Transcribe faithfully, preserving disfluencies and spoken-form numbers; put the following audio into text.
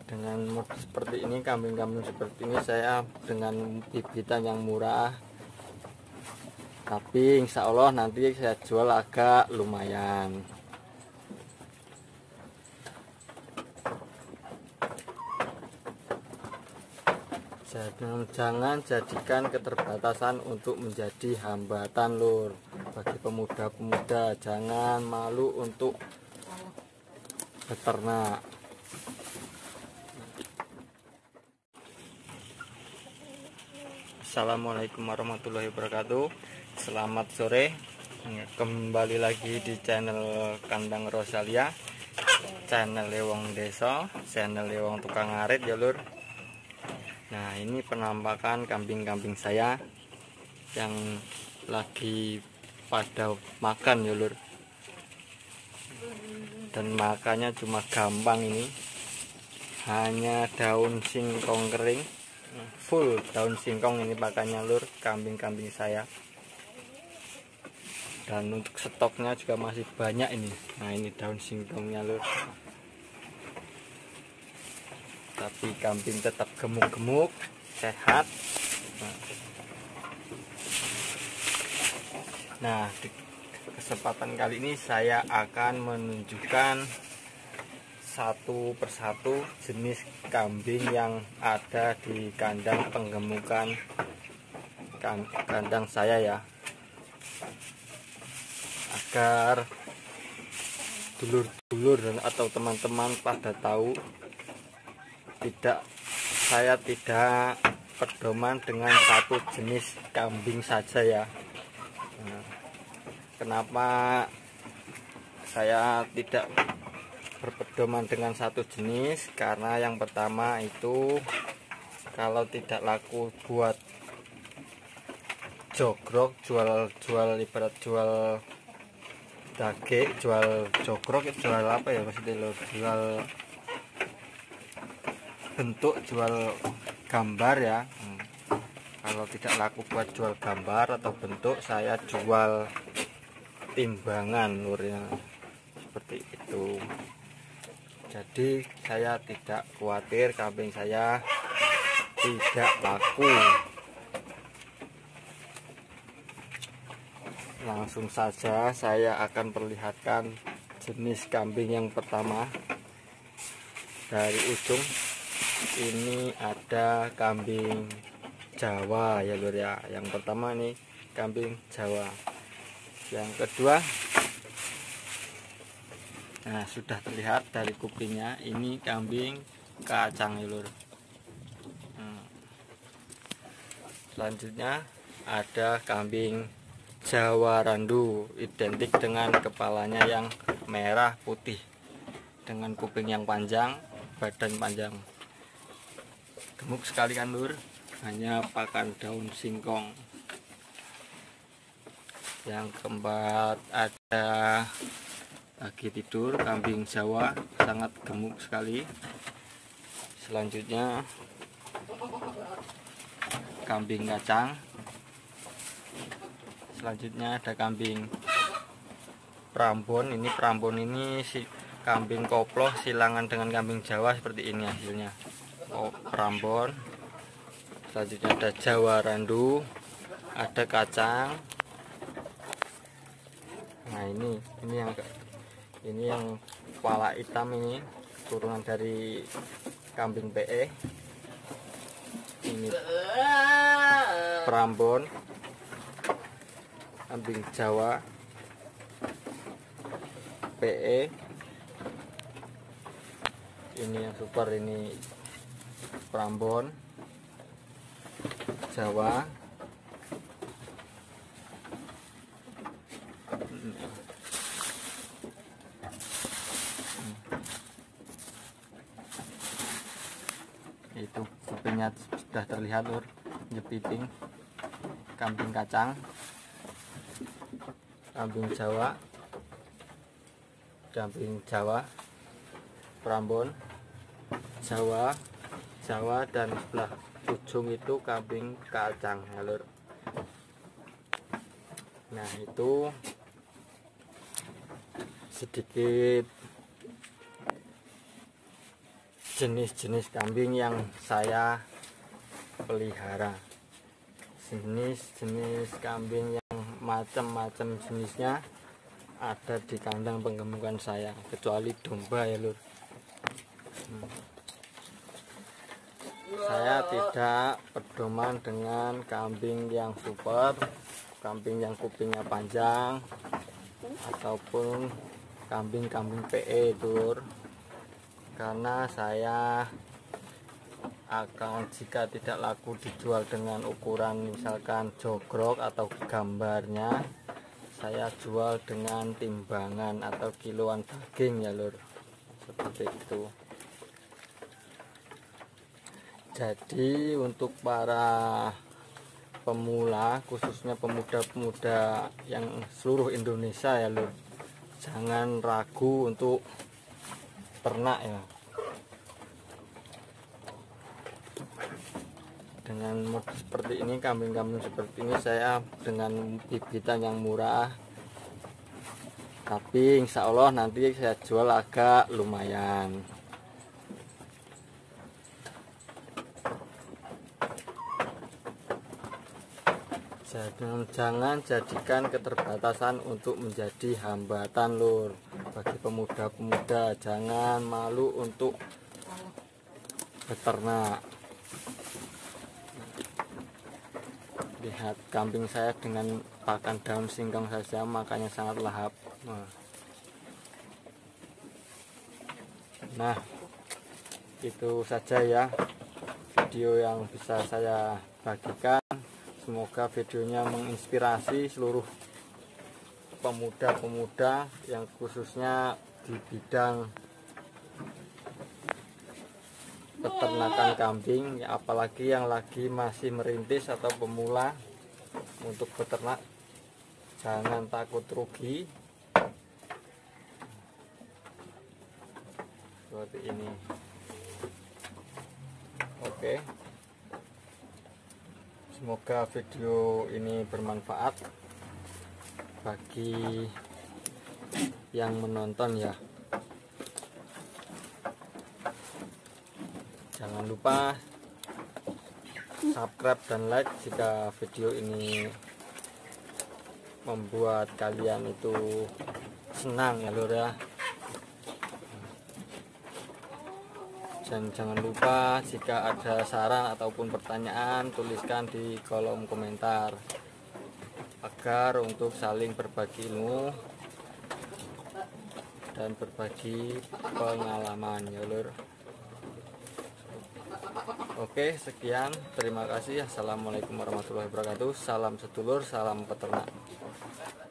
Dengan model seperti ini, kambing-kambing seperti ini saya dengan bibitan yang murah, tapi insya Allah nanti saya jual agak lumayan. Jangan, jangan jadikan keterbatasan untuk menjadi hambatan lur. Bagi pemuda-pemuda, jangan malu untuk beternak. Assalamualaikum warahmatullahi wabarakatuh. Selamat sore, kembali lagi di channel Kandang Rosalia, channel Lewong Desa, channel Lewong Tukang Ngarit ya lur. Nah, ini penampakan kambing-kambing saya yang lagi pada makan ya lur. Dan makannya cuma gampang, ini hanya daun singkong kering, full daun singkong ini pakannya lur, kambing-kambing saya. Dan untuk stoknya juga masih banyak ini. Nah, ini daun singkongnya lur. Tapi kambing tetap gemuk-gemuk, sehat. Nah, di kesempatan kali ini saya akan menunjukkan satu persatu jenis kambing yang ada di kandang penggemukan kandang saya ya, agar dulur-dulur dan atau teman-teman pada tahu tidak saya tidak pedoman dengan satu jenis kambing saja ya. Nah, kenapa saya tidak berpedoman dengan satu jenis? Karena yang pertama itu, kalau tidak laku buat jogrok, jual-jual ibarat jual daging, jual jogrok, jual apa ya maksudnya lo, jual bentuk, jual gambar ya. hmm. Kalau tidak laku buat jual gambar atau bentuk, saya jual timbangan lurnya seperti itu. Jadi saya tidak khawatir kambing saya tidak laku. Langsung saja saya akan perlihatkan jenis kambing yang pertama dari ujung. Ini ada kambing Jawa ya lur ya. Yang pertama nih kambing Jawa. Yang kedua, nah sudah terlihat dari kupingnya, ini kambing kacang ya lur. hmm. Selanjutnya ada kambing Jawa Randu, identik dengan kepalanya yang merah putih, dengan kuping yang panjang, badan panjang, gemuk sekali kan lur, hanya pakan daun singkong. Yang keempat ada lagi tidur, kambing Jawa, sangat gemuk sekali. Selanjutnya kambing kacang. Selanjutnya ada kambing Prambon. Ini Prambon ini si kambing koplo silangan dengan kambing Jawa, seperti ini hasilnya. Oh, Prambon. Selanjutnya ada Jawa Randu, ada kacang. Nah, ini ini yang ini yang kepala hitam, ini turunan dari kambing P E. Ini Prambon, kambing Jawa P E. Ini yang super, ini Prambon Jawa. Itu kupingnya sudah terlihat lur, jepiting. Kambing kacang, kambing Jawa, kambing Jawa, Prambon Jawa, Jawa, dan sebelah ujung itu kambing kacang ya lur. Nah, itu sedikit jenis-jenis kambing yang saya pelihara. Jenis-jenis kambing yang macam-macam jenisnya ada di kandang penggemukan saya, kecuali domba ya lur. hmm. Saya tidak pedoman dengan kambing yang super, kambing yang kupingnya panjang, ataupun kambing-kambing P E lur, karena saya akan jika tidak laku dijual dengan ukuran misalkan jogrok atau gambarnya, saya jual dengan timbangan atau kiloan daging ya lur, seperti itu. Jadi untuk para pemula, khususnya pemuda-pemuda yang seluruh Indonesia ya lur, jangan ragu untuk ternak ya. Dengan model seperti ini, kambing-kambing seperti ini saya dengan bibitan yang murah, tapi insya Allah nanti saya jual agak lumayan. Jangan, jangan jadikan keterbatasan untuk menjadi hambatan lur. Bagi pemuda-pemuda, jangan malu untuk beternak. Lihat kambing saya dengan pakan daun singkong saja makanya sangat lahap. Nah, nah itu saja ya video yang bisa saya bagikan. Semoga videonya menginspirasi seluruh pemuda-pemuda yang khususnya di bidang peternakan kambing, apalagi yang lagi masih merintis atau pemula untuk beternak. Jangan takut rugi seperti ini. Oke, semoga video ini bermanfaat bagi yang menonton ya. Jangan lupa subscribe dan like jika video ini membuat kalian itu senang ya lur ya. Dan jangan lupa jika ada saran ataupun pertanyaan, tuliskan di kolom komentar agar untuk saling berbagi ilmu dan berbagi pengalaman ya lur. Oke, sekian, terima kasih. Assalamualaikum warahmatullahi wabarakatuh. Salam sedulur, salam peternak.